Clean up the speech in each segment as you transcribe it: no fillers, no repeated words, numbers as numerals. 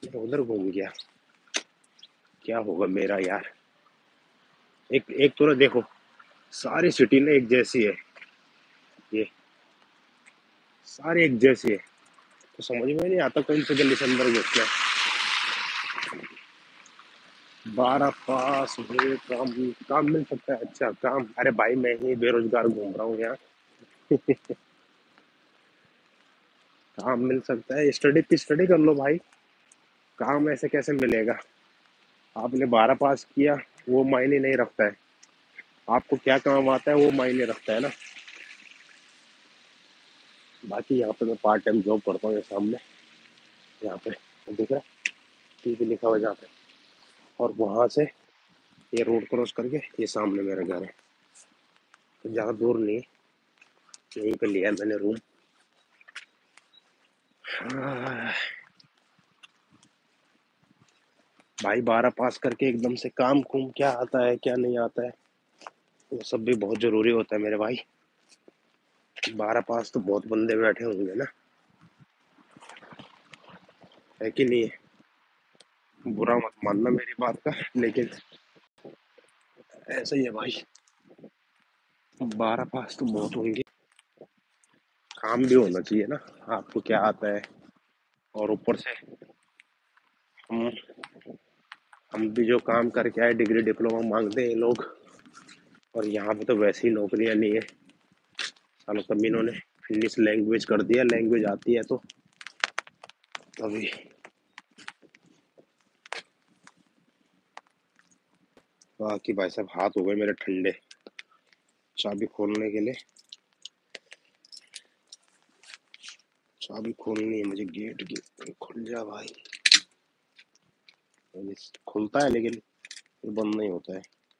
मैं उधर घूम गया, क्या होगा मेरा यार। एक एक तो ना देखो, सारी सिटी ना एक जैसी है, ये सारी एक जैसी है, तो समझ में नहीं आता कौन से गली से अंदर घुसना है। 12 पास हुए, काम काम मिल सकता है, अच्छा काम, अरे भाई मैं ही बेरोजगार घूम रहा हूँ यहाँ। काम मिल सकता है, स्टडी की स्टडी कर लो भाई, काम ऐसे कैसे मिलेगा। आपने 12 पास किया वो मायने नहीं रखता है, आपको क्या काम आता है वो मायने रखता है ना। बाकी यहाँ पे मैं पार्ट टाइम जॉब करता हूँ, ये सामने, यहाँ पे दिख रहा है, टीवी लिखा हुआ है जहाँ पे, और वहां से ये रोड क्रॉस करके ये सामने मेरा घर है, तो ज्यादा दूर नहीं है, यहीं पे लिया है मैंने रूम। भाई 12 पास करके एकदम से काम कुम क्या आता है क्या नहीं आता है, वो सब भी बहुत जरूरी होता है मेरे भाई। 12 पास तो बहुत बंदे बैठे होंगे ना, है कि नहीं है? बुरा मत मानना मेरी बात का, लेकिन ऐसा ही है भाई, 12 पास तो बहुत होंगे। काम भी होना चाहिए ना, आपको क्या आता है, और ऊपर से हम हम भी जो काम करके आए डिग्री डिप्लोमा मांगते हैं ये लोग, और यहाँ पे तो वैसे ही नौकरियां नहीं है। सालों तब इन्होंने फिनिश लैंग्वेज कर दिया, लैंग्वेज आती है तो तभी। बाकी भाई साहब हाथ हो गए मेरे ठंडे, चाबी खोलने के लिए, चाबी खोलनी है मुझे गेट की, खुल जा भाई। खुलता है लेकिन बंद नहीं होता है,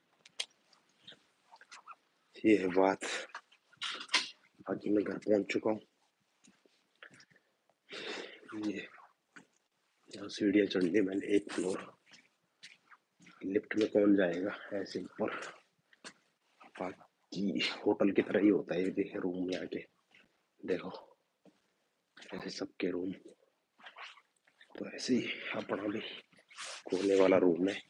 ये है बात। बाकी मैं घर पहुंच चुका हूँ, ये यहाँ सीढ़ियाँ चढ़नी मैंने 1 फ्लोर, लिफ्ट में कौन जाएगा ऐसे ऊपर। बाकी होटल की तरह ही होता है ये, देखे रूम यहाँ के, देखो ऐसे सबके रूम, तो ऐसे ही अपना भी कोने वाला रूम है।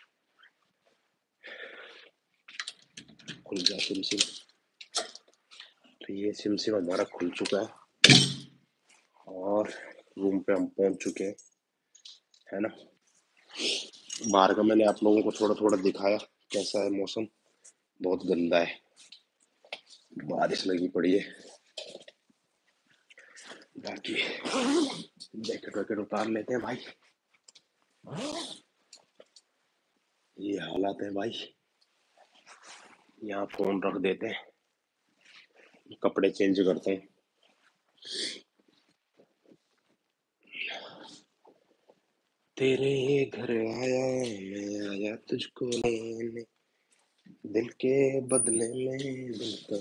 खुल जा सिम सिम, तो ये सिम सिम हमारा खुल चुका है, और रूम पे हम पहुंच चुके हैं, है ना। बाहर का मैंने आप लोगों को थोड़ा थोड़ा दिखाया, कैसा है मौसम, बहुत गंदा है, बारिश लगी पड़ी है। बाकी जैकेट वैकेट उतार लेते हैं भाई, ये हालात है भाई। यहाँ फोन रख देते हैं, कपड़े चेंज करते हैं। तेरे घर आया मैं, आया तुझको लेने, दिल के बदले में दिल का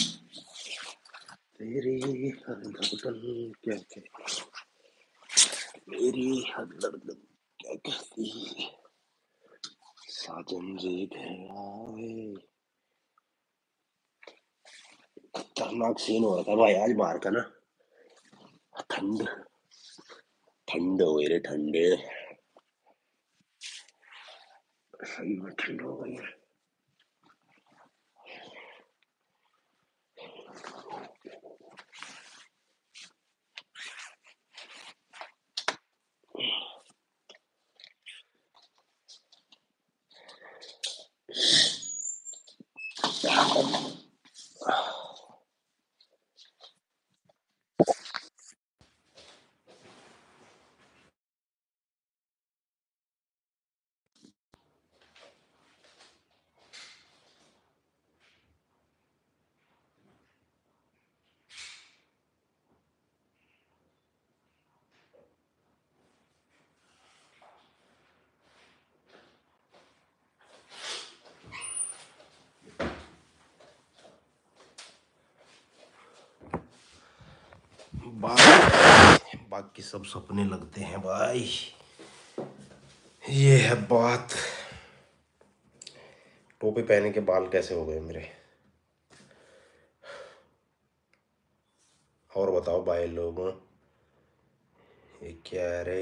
तेरी हर धड़कन क्या कहती, मेरी हर धड़कन क्या कहती, साजन जी घर आए। खतरनाक सीन हो रहा था भाई आज बाहर का ना, ठंड, ठंड हो गई रे ठंडे, सही में ठंड हो गई है। बाकी सब सपने लगते हैं भाई, ये है बात। टोपी पहने के बाल कैसे हो गए मेरे, और बताओ भाई लोगों, ये क्या है रे।